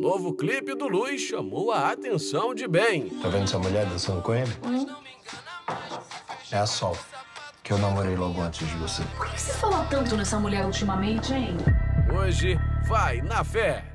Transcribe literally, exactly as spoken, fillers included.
novo clipe do Luiz chamou a atenção de bem. Tá vendo essa mulher dançando com ele? Hum. É a Sol, que eu namorei logo antes de você. Por que você fala tanto nessa mulher ultimamente, hein? Hoje, vai na fé.